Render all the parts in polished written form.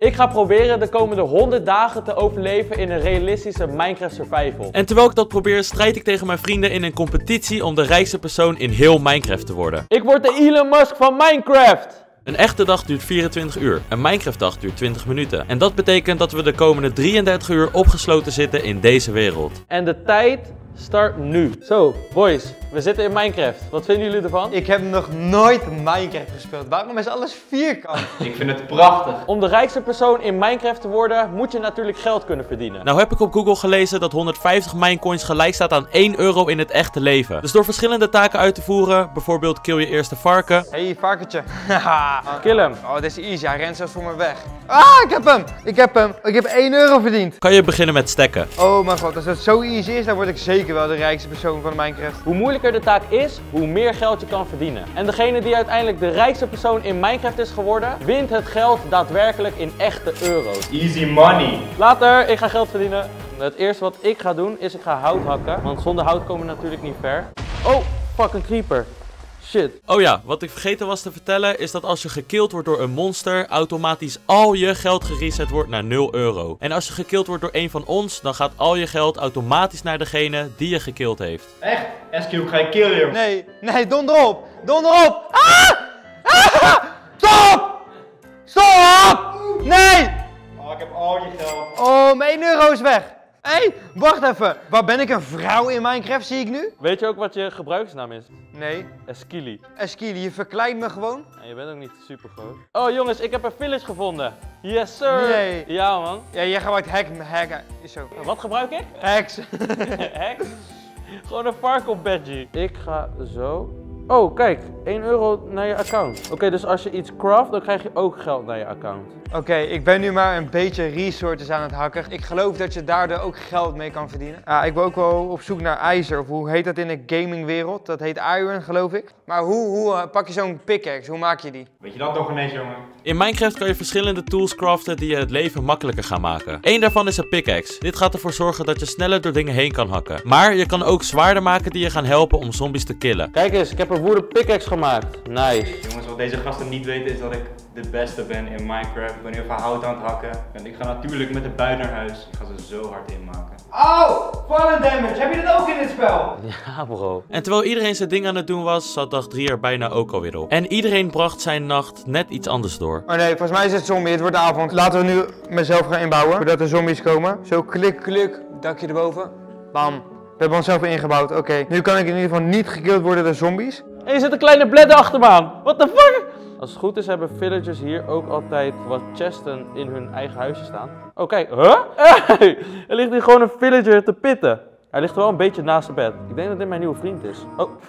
Ik ga proberen de komende 100 dagen te overleven in een realistische Minecraft survival. En terwijl ik dat probeer, strijd ik tegen mijn vrienden in een competitie om de rijkste persoon in heel Minecraft te worden. Ik word de Elon Musk van Minecraft! Een echte dag duurt 24 uur. Een Minecraft dag duurt 20 minuten. En dat betekent dat we de komende 33 uur opgesloten zitten in deze wereld. En de tijd start nu. Zo, boys, we zitten in Minecraft. Wat vinden jullie ervan? Ik heb nog nooit Minecraft gespeeld. Waarom is alles vierkant? Ik vind het prachtig. Om de rijkste persoon in Minecraft te worden, moet je natuurlijk geld kunnen verdienen. Nou heb ik op Google gelezen dat 150 Minecoins gelijk staat aan 1 euro in het echte leven. Dus door verschillende taken uit te voeren, bijvoorbeeld kill je eerste varken. Hey, varkentje. Kill hem. Oh, dit is easy. Hij rent zelfs voor me weg. Ah, ik heb hem. Ik heb hem. Ik heb 1 euro verdiend. Kan je beginnen met stacken. Oh mijn god, als het zo easy is, dan word ik zeker wel de rijkste persoon van Minecraft. Hoe moeilijker de taak is, hoe meer geld je kan verdienen. En degene die uiteindelijk de rijkste persoon in Minecraft is geworden, wint het geld daadwerkelijk in echte euro's. Easy money. Later, ik ga geld verdienen. Het eerste wat ik ga doen, is ik ga hout hakken. Want zonder hout komen we natuurlijk niet ver. Oh, fuck, een creeper. Shit. Oh ja, wat ik vergeten was te vertellen is dat als je gekild wordt door een monster, automatisch al je geld gereset wordt naar 0 euro. En als je gekild wordt door een van ons, dan gaat al je geld automatisch naar degene die je gekild heeft. Echt? SQ, ga je killen, joh. Nee, nee, donder op. Donder op. Ah! Ah! Stop! Stop! Nee! Oh, ik heb al je geld. Oh, mijn 1 euro is weg. Hé, hey, wacht even. Waar ben ik een vrouw in Minecraft, zie ik nu? Weet je ook wat je gebruikersnaam is? Nee. Eskili. Eskili, je verkleint me gewoon? En je bent ook niet super groot. Oh jongens, ik heb een village gevonden. Yes sir. Nee. Ja man. Ja, jij gebruikt hacken. Zo. Wat gebruik ik? Hacks. Heks? Gewoon een varkenbedje. Ik ga zo. Oh kijk, 1 euro naar je account. Oké, dus als je iets craft, dan krijg je ook geld naar je account. Oké, ik ben nu maar een beetje resources aan het hakken. Ik geloof dat je daardoor ook geld mee kan verdienen. Ik ben ook wel op zoek naar ijzer, of hoe heet dat in de gamingwereld? Dat heet iron, geloof ik. Maar hoe pak je zo'n pickaxe? Hoe maak je die? Weet je dat nog ineens, jongen? In Minecraft kan je verschillende tools craften die je het leven makkelijker gaan maken. Eén daarvan is een pickaxe. Dit gaat ervoor zorgen dat je sneller door dingen heen kan hakken. Maar je kan ook zwaarden maken die je gaan helpen om zombies te killen. Kijk eens, ik heb een wooden pickaxe gemaakt. Nice. Jongens, wat deze gasten niet weten is dat ik de beste ben in Minecraft. Ik ben nu even hout aan het hakken. En ik ga natuurlijk met de buit naar huis. Ik ga ze zo hard inmaken. Oh, fallen damage. Heb je dat ook in dit spel? Ja bro. En terwijl iedereen zijn ding aan het doen was, zat dag 3 er bijna ook alweer op. En iedereen bracht zijn nacht net iets anders door. Oh nee, volgens mij is het zombie. Het wordt avond. Laten we nu mezelf gaan inbouwen, voordat er zombies komen. Zo klik, klik, dakje erboven. Bam. We hebben onszelf ingebouwd. Oké. Nu kan ik in ieder geval niet gekild worden door zombies. En je zit een kleine bledder achter me aan. What the fuck? Als het goed is hebben villagers hier ook altijd wat chesten in hun eigen huisje staan. Oh kijk, huh? Hey, er ligt hier gewoon een villager te pitten. Hij ligt wel een beetje naast zijn bed. Ik denk dat dit mijn nieuwe vriend is.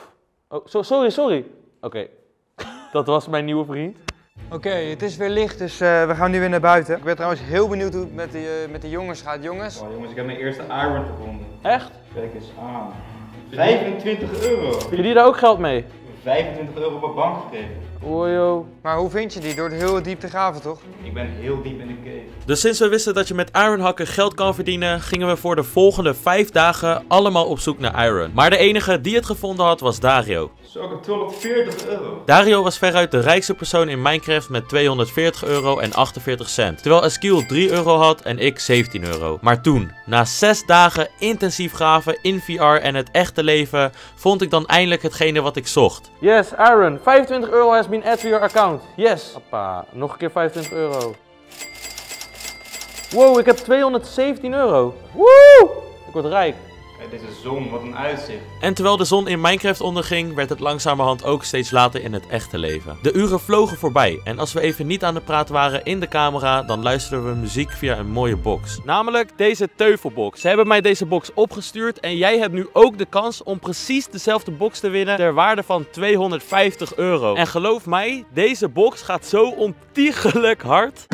Sorry. Oké. Dat was mijn nieuwe vriend. Oké, het is weer licht, dus we gaan nu weer naar buiten. Ik ben trouwens heel benieuwd hoe het met de jongens gaat. Jongens? Oh jongens, ik heb mijn eerste iron gevonden. Echt? Kijk eens aan. 25 euro. Jullie daar ook geld mee? 25 euro op mijn bank gekregen. Ojo. Maar hoe vind je die? Door het heel diep te graven, toch? Ik ben heel diep in de cave. Dus sinds we wisten dat je met iron hakken geld kan verdienen, gingen we voor de volgende 5 dagen allemaal op zoek naar iron. Maar de enige die het gevonden had was Dario. Zo, ik heb 240 euro. Dario was veruit de rijkste persoon in Minecraft met 240 euro en 48 cent. Terwijl Eskil 3 euro had en ik 17 euro. Maar toen, na 6 dagen intensief graven in VR en het echte leven, vond ik dan eindelijk hetgene wat ik zocht. Yes, Aaron. 25 euro has been added to your account. Yes. Hoppa, nog een keer 25 euro. Wow, ik heb 217 euro. Woe! Ik word rijk. Kijk deze zon, wat een uitzicht. En terwijl de zon in Minecraft onderging, werd het langzamerhand ook steeds later in het echte leven. De uren vlogen voorbij en als we even niet aan de praat waren in de camera, dan luisterden we muziek via een mooie box. Namelijk deze teufelbox. Ze hebben mij deze box opgestuurd en jij hebt nu ook de kans om precies dezelfde box te winnen ter waarde van 250 euro. En geloof mij, deze box gaat zo ontiegelijk hard.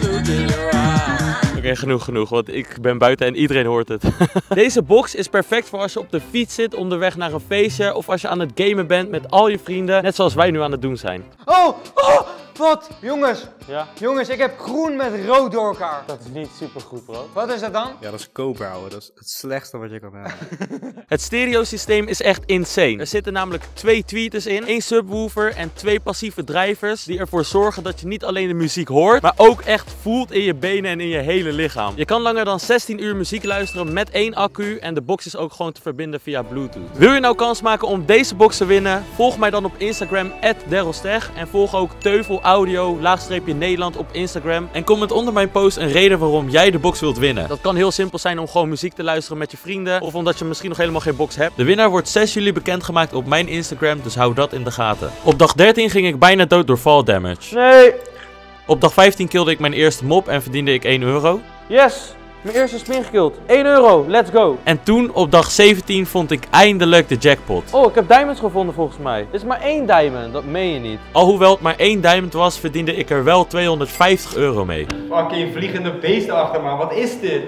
Oké, genoeg, want ik ben buiten en iedereen hoort het. Deze box is perfect voor als je op de fiets zit onderweg naar een feestje of als je aan het gamen bent met al je vrienden, net zoals wij nu aan het doen zijn. Oh, Wat? Jongens, Ja, jongens, ik heb groen met rood door elkaar. dat is niet super goed, bro. Wat is dat dan? Ja, dat is koper, ouwe. Dat is het slechtste wat je kan hebben. Het stereosysteem is echt insane. Er zitten namelijk 2 tweeters in, 1 subwoofer en 2 passieve drijvers die ervoor zorgen dat je niet alleen de muziek hoort, maar ook echt voelt in je benen en in je hele lichaam. Je kan langer dan 16 uur muziek luisteren met 1 accu en de box is ook gewoon te verbinden via Bluetooth. Wil je nou kans maken om deze box te winnen? Volg mij dan op Instagram @derrelsteg en volg ook Teuvel Audio _Nederland op Instagram en comment onder mijn post een reden waarom jij de box wilt winnen. Dat kan heel simpel zijn om gewoon muziek te luisteren met je vrienden of omdat je misschien nog helemaal geen box hebt. De winnaar wordt 6 juli bekendgemaakt op mijn Instagram, dus hou dat in de gaten. Op dag 13 ging ik bijna dood door fall damage. Nee! Op dag 15 kilde ik mijn eerste mob en verdiende ik 1 euro. Yes! Mijn eerste spin gekild. 1 euro, let's go! En toen op dag 17 vond ik eindelijk de jackpot. Oh, ik heb diamonds gevonden volgens mij. Dit is maar 1 diamond, dat meen je niet. Alhoewel het maar 1 diamond was, verdiende ik er wel 250 euro mee. Fucking vliegende beesten achter me, wat is dit?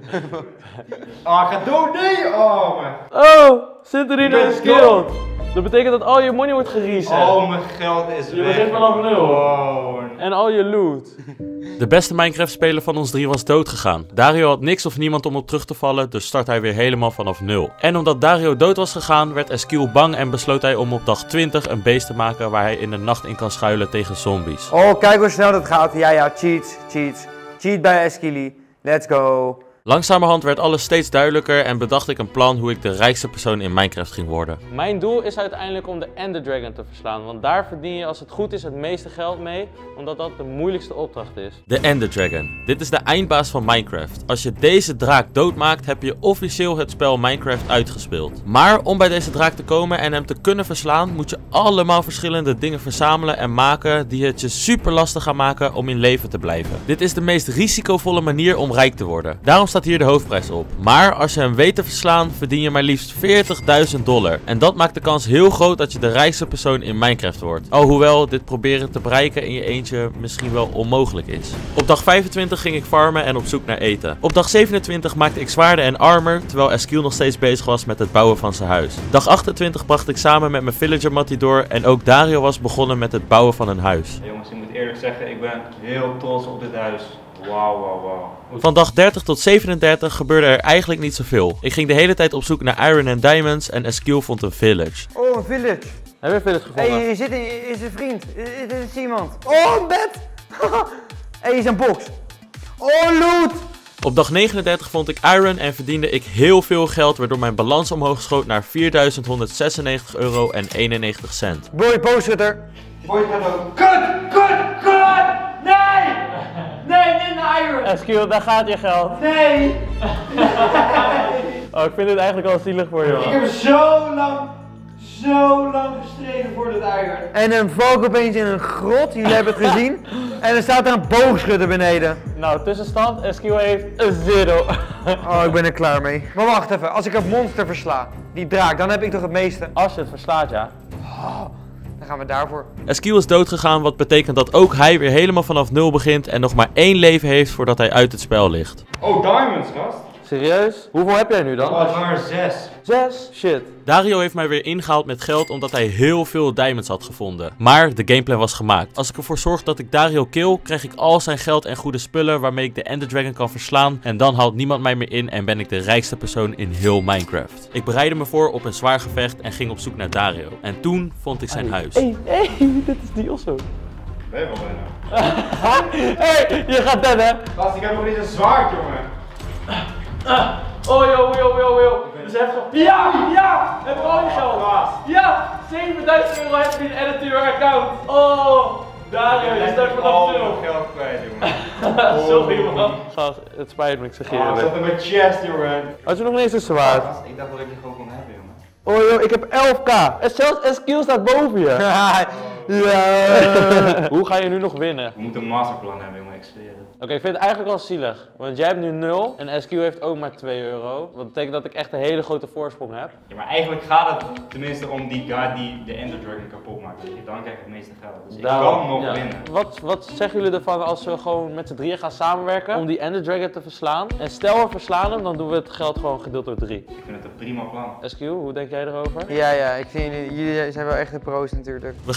Ga dood, nee! Oh, man. Oh, Sinterino Ik ben is killed. Dat betekent dat al je money wordt gereset. Al mijn geld is Je weg. begint vanaf 0. Oh, En al je loot. De beste Minecraft-speler van ons 3 was doodgegaan. Dario had niks of niemand om op terug te vallen, dus start hij weer helemaal vanaf 0. En omdat Dario dood was gegaan, werd Eskiel bang en besloot hij om op dag 20 een beest te maken waar hij in de nacht in kan schuilen tegen zombies. Oh, kijk hoe snel dat gaat. Ja, cheats. Cheat bij Eskili. Let's go. Langzamerhand werd alles steeds duidelijker en bedacht ik een plan hoe ik de rijkste persoon in Minecraft ging worden. Mijn doel is uiteindelijk om de Ender Dragon te verslaan. Want daar verdien je als het goed is het meeste geld mee. Omdat dat de moeilijkste opdracht is. De Ender Dragon. Dit is de eindbaas van Minecraft. Als je deze draak doodmaakt, heb je officieel het spel Minecraft uitgespeeld. Maar om bij deze draak te komen en hem te kunnen verslaan, moet je allemaal verschillende dingen verzamelen en maken die het je super lastig gaan maken om in leven te blijven. Dit is de meest risicovolle manier om rijk te worden. Daarom staat hier de hoofdprijs op. Maar als je hem weet te verslaan, verdien je maar liefst $40.000. En dat maakt de kans heel groot dat je de rijkste persoon in Minecraft wordt. Alhoewel dit proberen te bereiken in je eentje misschien wel onmogelijk is. Op dag 25 ging ik farmen en op zoek naar eten. Op dag 27 maakte ik zwaarden en armor, terwijl Eskiel nog steeds bezig was met het bouwen van zijn huis. Dag 28 bracht ik samen met mijn villager Mattie door en ook Dario was begonnen met het bouwen van een huis. Hey, jongens, ik moet eerlijk zeggen, ik ben heel trots op dit huis. Wauw. Van dag 30 tot 37 gebeurde er eigenlijk niet zoveel. Ik ging de hele tijd op zoek naar iron en diamonds en Eskiel vond een village. Oh, een village. Heb je een village gevonden? Hé, hier is een vriend. Dit is iemand. Oh, een bed. Hé, hier is een box. Oh, loot. Op dag 39 vond ik iron en verdiende ik heel veel geld, waardoor mijn balans omhoog schoot naar €4.196,91. Boy, boogschutter. Boy, gaat ook. Kut! Nee, niet naar iron! Eskiel, daar gaat je geld. Nee! Oh, ik vind dit eigenlijk wel zielig voor je. Ik Man. heb zo lang gestreden voor dit iron. En een valk opeens in een grot. Jullie hebben het gezien. En er staat er een boogschutter beneden. Nou, tussenstand, Eskiel heeft een 0. Oh, ik ben er klaar mee. Maar wacht even. Als ik een monster versla, die draak, dan heb ik toch het meeste. Als je het verslaat, ja. Dan gaan we daarvoor. Eskiel is doodgegaan, wat betekent dat ook hij weer helemaal vanaf 0 begint en nog maar 1 leven heeft voordat hij uit het spel ligt. Oh, diamonds, gast. Serieus? Hoeveel heb jij nu dan? Oh, het waren er 6. 6? Shit. Dario heeft mij weer ingehaald met geld omdat hij heel veel diamonds had gevonden. Maar de gameplan was gemaakt. Als ik ervoor zorg dat ik Dario kill, krijg ik al zijn geld en goede spullen waarmee ik de Ender Dragon kan verslaan. En dan haalt niemand mij meer in en ben ik de rijkste persoon in heel Minecraft. Ik bereidde me voor op een zwaar gevecht en ging op zoek naar Dario. En toen vond ik zijn huis. Hey, dit is die Osso. Ben je wel bijna. Hey, je gaat dennen. Gast, ik heb nog niet een zwaard, jongen. Oh, yo. Dus even... Ja! Heb ik al je geld? Ja! €7.000 heb je in edit to your account. Oh, Dario, je start vanaf al 0. mijn geld kwijt, jongen. Sorry, man. Gast, het spijt me, ik zeg je Oh, ik eerlijk. zat in mijn chest, jongen. Had je nog niet eens een zwaard? Gast, ik dacht dat ik je gewoon kon hebben, jongen. Oh, joh, ik heb 11k. En zelfs Eskiel staat boven je. Ja. Hoe ga je nu nog winnen? We moeten een masterplan hebben, jongen, ik zweer het. Oké, ik vind het eigenlijk wel zielig. Want jij hebt nu 0 en Eskiel heeft ook maar €2. Wat betekent dat ik echt een hele grote voorsprong heb. Ja, maar eigenlijk gaat het tenminste om die guy die de Ender Dragon kapot maakt. Dus dan krijg ik het meeste geld. Dus ik kan nog ja. winnen. Wat zeggen jullie ervan als we gewoon met z'n drieën gaan samenwerken om die Ender Dragon te verslaan? En stel we verslaan hem, dan doen we het geld gewoon gedeeld door 3. Ik vind het een prima plan. Eskiel, hoe denk jij erover? Ja, ik vind jullie zijn wel echt de pro's natuurlijk. We gingen alle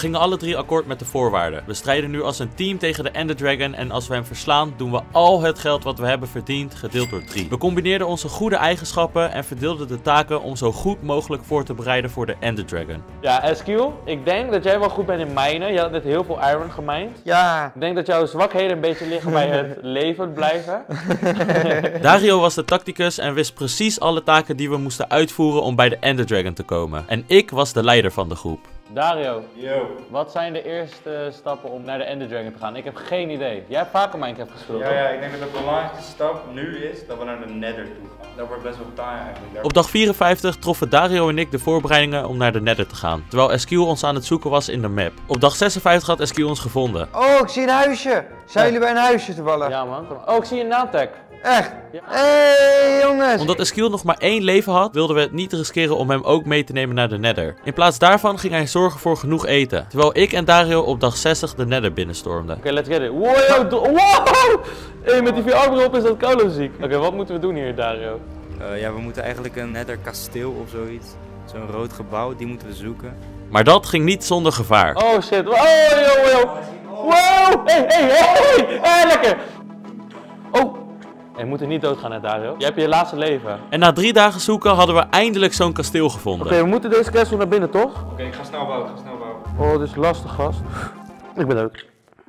3 akkoord met de voorwaarden. We strijden nu als een team tegen de Ender Dragon en als we hem verslaan, doen we al het geld wat we hebben verdiend, gedeeld door 3. We combineerden onze goede eigenschappen en verdeelden de taken om zo goed mogelijk voor te bereiden voor de Ender Dragon. Ja, Eskiel, ik denk dat jij wel goed bent in mijnen. Je had net heel veel iron gemined. Ja. Ik denk dat jouw zwakheden een beetje liggen bij het levend blijven. Dario was de tacticus en wist precies alle taken die we moesten uitvoeren om bij de Ender Dragon te komen. En ik was de leider van de groep. Dario, Yo. wat zijn de eerste stappen om naar de Ender Dragon te gaan? Ik heb geen idee. Jij hebt vaker Minecraft gespeeld, toch? Ja, ik denk dat de belangrijkste stap nu is dat we naar de Nether toe gaan. Dat wordt best wel taai eigenlijk. Daar... Op dag 54 troffen Dario en ik de voorbereidingen om naar de Nether te gaan, terwijl Eskiel ons aan het zoeken was in de map. Op dag 56 had Eskiel ons gevonden. Oh, ik zie een huisje. Zijn jullie bij een huisje toevallig? Ja man. Oh, ik zie een naamtag. Echt? Ja. Hey jongens. Omdat Eskiel nog maar 1 leven had, wilden we het niet riskeren om hem ook mee te nemen naar de Nether. In plaats daarvan ging hij zorgen voor genoeg eten, terwijl ik en Dario op dag 60 de Nether binnenstormden. Oké, let's get it. Wow, wow! Hey, met die VR-bril op is dat koude muziek. Oké, wat moeten we doen hier, Dario? Ja, we moeten eigenlijk een Nether kasteel of zoiets. Zo'n rood gebouw, die moeten we zoeken. Maar dat ging niet zonder gevaar. Oh shit. Oh, yo. Wow! Hey, lekker! Oh! Je moet er niet doodgaan, hè, Dario. Je hebt je laatste leven. En na 3 dagen zoeken hadden we eindelijk zo'n kasteel gevonden. Oké, we moeten deze castle naar binnen, toch? Oké, ik ga snel bouwen, Oh, dit is lastig, gast. Ik ben dood.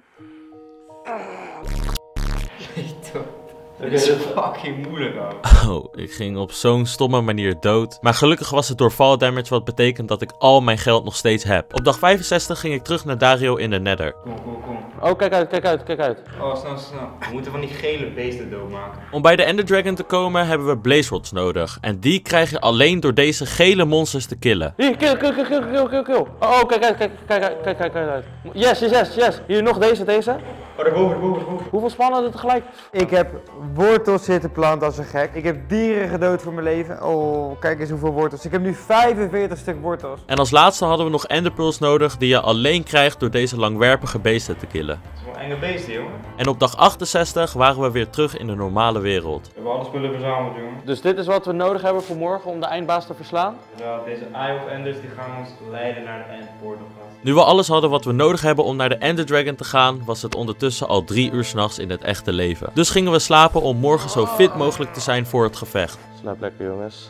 Dat is fucking moeilijk, man. Oh, ik ging op zo'n stomme manier dood. Maar gelukkig was het door fall damage, wat betekent dat ik al mijn geld nog steeds heb. Op dag 65 ging ik terug naar Dario in de Nether. Kom. Oh, kijk uit. Oh, snel. We moeten van die gele beesten doodmaken. Om bij de Ender Dragon te komen hebben we Blaze Rods nodig. En die krijg je alleen door deze gele monsters te killen. Hier, kill. Oh, kijk uit. Yes. Hier nog deze. Oh, daarboven. Hoeveel spannen hadden tegelijk? Ik heb wortels zitten planten als een gek. Ik heb dieren gedood voor mijn leven. Oh, kijk eens hoeveel wortels. Ik heb nu 45 stuk wortels. En als laatste hadden we nog Ender Pearls nodig die je alleen krijgt door deze langwerpige beesten te killen. Dat is wel enge beesten, jongen. En op dag 68 waren we weer terug in de normale wereld. We hebben alle spullen verzameld, jongen. Dus dit is wat we nodig hebben voor morgen om de eindbaas te verslaan? Ja, deze Eye of Enders die gaan ons leiden naar de End Portal. Nu we alles hadden wat we nodig hebben om naar de Ender Dragon te gaan, was het ondertussen al 3 uur 's nachts in het echte leven. Dus gingen we slapen om morgen zo fit mogelijk te zijn voor het gevecht. Slaap lekker, jongens.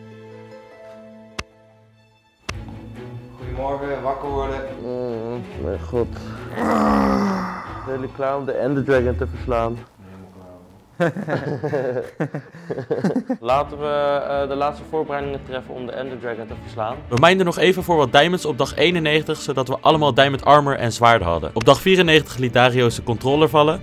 Goedemorgen, wakker worden. Mijn god. Zijn jullie klaar om de Ender Dragon te verslaan? Laten we de laatste voorbereidingen treffen om de Ender Dragon te verslaan. We minden nog even voor wat diamonds op dag 91, zodat we allemaal diamond armor en zwaarden hadden. Op dag 94 liet Dario zijn controller vallen.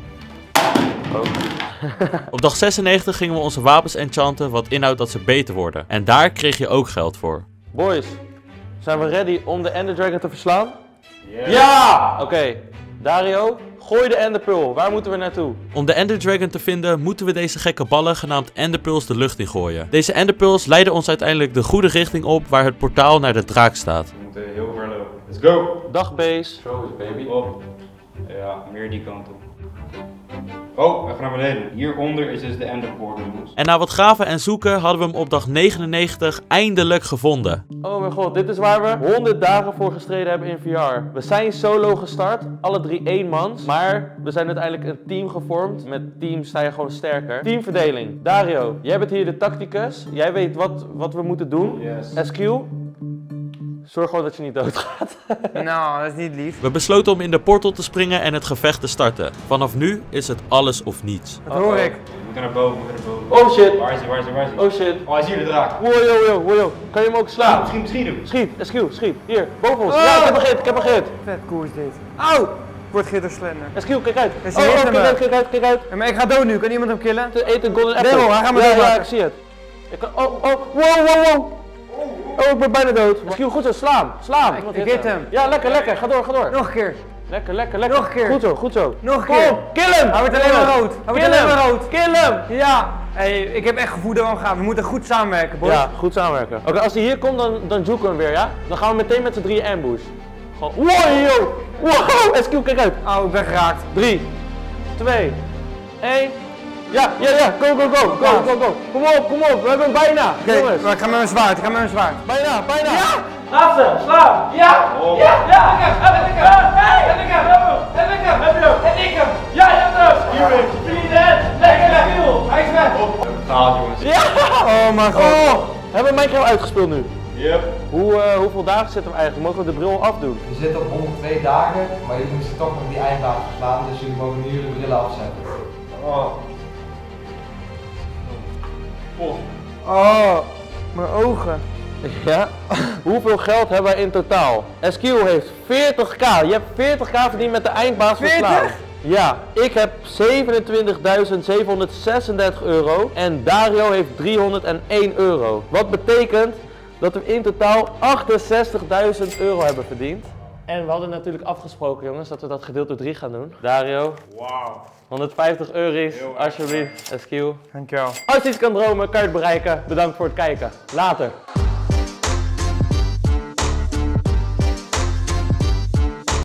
Op dag 96 gingen we onze wapens enchanten, wat inhoudt dat ze beter worden. En daar kreeg je ook geld voor. Boys, zijn we ready om de Ender Dragon te verslaan? Yeah. Ja! Oké, Dario, gooi de Ender Pearl. Waar moeten we naartoe? Om de Ender Dragon te vinden, moeten we deze gekke ballen genaamd Ender Pearls de lucht in gooien. Deze Ender Pearls leiden ons uiteindelijk de goede richting op waar het portaal naar de draak staat. We moeten heel ver lopen. Let's go! Dag base. Zo is baby. Op. Ja, meer die kant op. Oh, we gaan naar beneden. Hieronder is dus de Ender Portal. En na wat graven en zoeken hadden we hem op dag 99 eindelijk gevonden. Oh mijn god, dit is waar we 100 dagen voor gestreden hebben in VR. We zijn solo gestart, alle 3 eenmans. Maar we zijn uiteindelijk een team gevormd. Met teams sta je gewoon sterker. Teamverdeling. Dario, jij bent hier de tacticus. Jij weet wat we moeten doen. Yes. Eskiel, zorg gewoon dat je niet doodgaat. Nou, dat is niet lief. We besloten om in de portal te springen en het gevecht te starten. Vanaf nu is het alles of niets. Dat hoor ik. We moeten naar boven, Oh shit. Waar is hij? Oh shit. Oh, hij is hier de draak. Wow. Kan je hem ook slaan? Misschien doen. Schiet, Eskiel, schiet. Hier, boven ons. Ja, ik heb een gehit. Vet cool is dit. Auw! Ik word gehit door Slender. Eskiel, kijk uit. Is hij hitting me? Kijk uit. Ja, maar ik ga dood nu. Kan iemand hem killen? Te eten golden apple. Daryl, hij gaat me Ja, doodmaken. ik zie het. Wow. Oh, ik ben bijna dood. Eskiel, goed zo, sla hem. Ik hit hem. Ja, lekker. Ga door. Nog een keer. Lekker. Nog een keer. Goed zo. Nog een Kom, keer. kill hem. Hij wordt alleen maar rood. Kill hem. Ja. Hey, ik heb echt gevoel dat we hem gaan. We moeten goed samenwerken, boys. Ja, goed samenwerken. Oké, als hij hier komt, dan juken we hem weer, ja? Dan gaan we meteen met z'n 3 ambush. Gewoon, wow, Eskiel, kijk uit. Oh, ik ben geraakt. 3, 2, 1. Ja, go. Kom op, we hebben hem bijna. Oké, Jongens, maar ik ga met mijn zwaard. bijna. Ja! Laatste, slaan! Ja! Oh. Ja! Ja! Heb ik hem! Heb ik hem! Heb ik hem! Heb je hem? Heb ik hem! Ja, je hebt hem! Hier, vrienden! Lekker skill! Hij is weg! Betaald jongens. Ja! Oh mijn god. Oh! Hebben we Minecraft uitgespeeld nu? Yep. Hoeveel dagen zitten we eigenlijk? Mogen we de bril afdoen? Je zit op 102 dagen, maar jullie moesten toch nog die eindbaas verslaan, dus jullie mogen nu jullie brillen afzetten. Oh. Oh. Oh, mijn ogen. Ja? Hoeveel geld hebben wij in totaal? Eskiel heeft 40k. Je hebt 40k verdiend met de eindbaas verslaan. 40? Ja, ik heb 27.736 euro en Dario heeft 301 euro. Wat betekent dat we in totaal 68.000 euro hebben verdiend. En we hadden natuurlijk afgesproken jongens dat we dat gedeeld door 3 gaan doen. Dario, Wauw. 150 euro's, Heel erg alsjeblieft. Eskiel. Dankjewel. Als je iets kan dromen, kan je het bereiken. Bedankt voor het kijken. Later.